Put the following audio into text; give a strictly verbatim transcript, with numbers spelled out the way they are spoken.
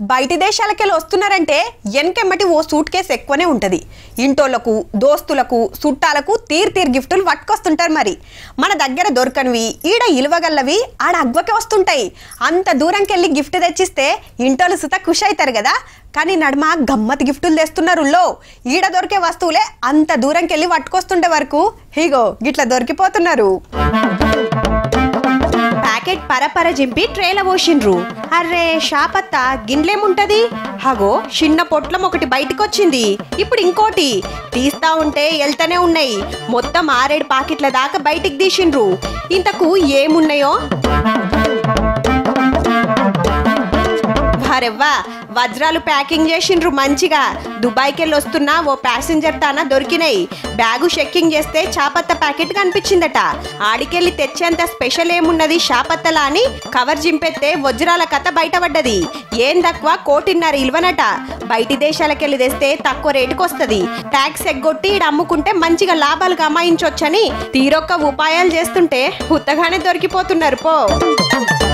బయటి దేశాలకెళ్ళి వస్తున్నారంటే ఎనకెమ్మటి ఓ suit case ఎక్కువనే ఉంటుంది. ఇంటోళ్లకు, దోస్తులకు, చుట్టాలకు తీర్ తీర్ గిఫ్టులు పట్టుకొస్తుంటారు. మరి మన దగ్గర దొరకనివి ఈడ ఇలువగల్లవి ఆడ అగ్వకే వస్తుంటాయి. అంత దూరంకెళ్ళి గిఫ్ట్ తెచ్చిస్తే ఇంటోళ్ళు సుత ఖుషి అవుతారు కదా. కానీ నడుమ గమ్మత్ గిఫ్టులు తెస్తున్నారు. లో ఈడ దొరికే వస్తువులే అంత దూరంకెళ్ళి పట్టుకొస్తుండే వరకు హీగో గిట్లా దొరికిపోతున్నారు. ప్యాకెట్ పరపర జింపి ట్రేల పోసిండ్రు. అర్రే షాపత్త గిన్నెలేముంటది? హగో చిన్న పొట్లం ఒకటి బయటకొచ్చింది. ఇప్పుడు ఇంకోటి తీస్తా ఉంటే వెళ్తానే ఉన్నాయి. మొత్తం ఆరేడు ప్యాకెట్ల దాకా బయటికి తీసిండ్రు. ఇంతకు ఏమున్నాయో వారెవ్వా వజ్రాలు ప్యాకింగ్ చేసిండ్రు మంచిగా. దుబాయ్కి వెళ్ళి వస్తున్న ఓ ప్యాసింజర్ తాన దొరికినాయి. బ్యాగు చెక్కింగ్ చేస్తే చాపత్త ప్యాకెట్ కనిపించిందట. ఆడికెళ్ళి తెచ్చేంత స్పెషల్ ఏమున్నది షాపత్తలా అని కవర్ జింపెత్తే వజ్రాల కథ బయటపడ్డది. ఏం తక్కువ కోటిన్నర ఇల్వనట. బయటి దేశాలకెళ్ళి తెస్తే తక్కువ రేటుకు వస్తుంది. ట్యాక్స్ ఎగ్గొట్టి ఈడ అమ్ముకుంటే మంచిగా లాభాలు కమాయించొచ్చని తీరొక్క ఉపాయాలు చేస్తుంటే ఉత్తగానే దొరికిపోతున్నారు పో.